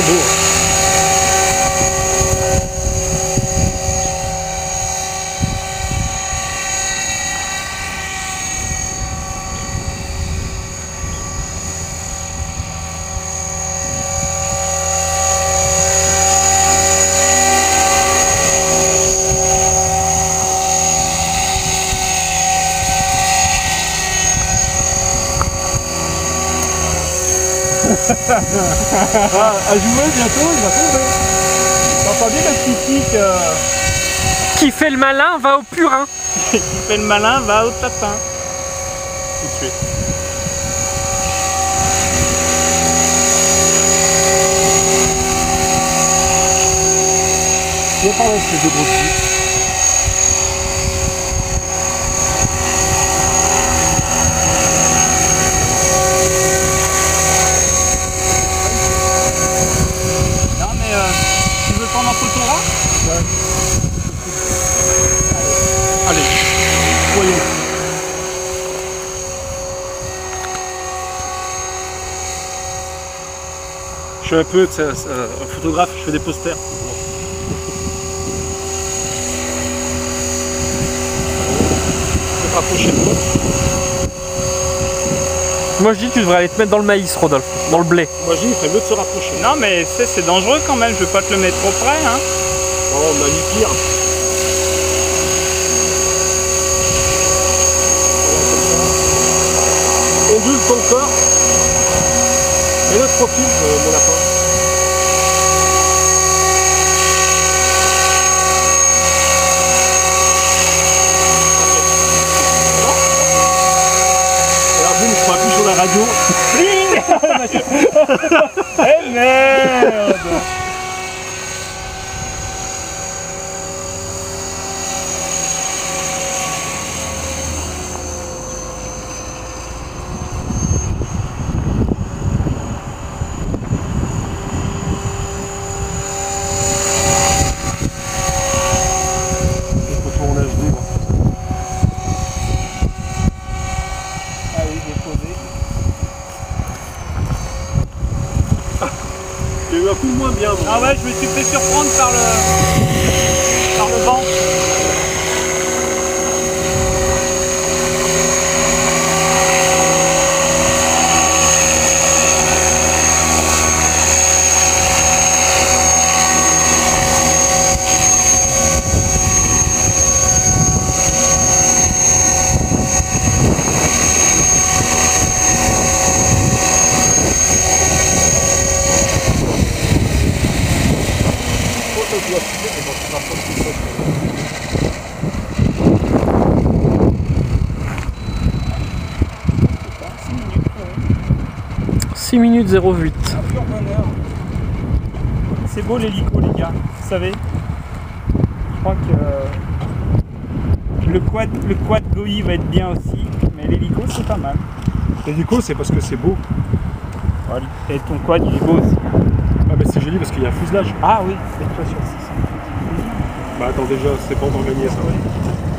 beau. À jouer bientôt, il va tomber. T'as entendu le petit Qui fait le malin va au purin. Qui fait le malin va au tapin. Tout de suite. Viens par là, ces deux gros petits. Tu veux prendre en photo là? Ouais. Allez, Voyons. Je suis un peu un photographe, je fais des posters. Je vais te rapprocher de toi. Moi je dis que tu devrais aller te mettre dans le maïs, Rodolphe, dans le blé. Moi je dis, il ferait mieux de se rapprocher. non mais c'est dangereux quand même, je vais pas te le mettre trop près hein. Oh, on a mis pire. Ondule ton corps. Et le profil, mon lapin. Et là, boum, je crois plus sur la radio. Eh merde. Allez, j'ai posé. J'ai eu un coup de moins bien. Ah ouais, je me suis fait surprendre par le vent. doit filer, mais bon, tu vas prendre tout ça. 6 minutes 08. C'est beau l'hélico les gars, vous savez. Je crois que le quad GOI va être bien aussi, mais l'hélico c'est pas mal. L'hélico c'est parce que c'est beau. Et ton quad il est beau aussi. Ah mais c'est joli parce qu'il y a un fuselage. Ah oui, c'est toi sur 600. Bah attends déjà, c'est pas encore gagné ça.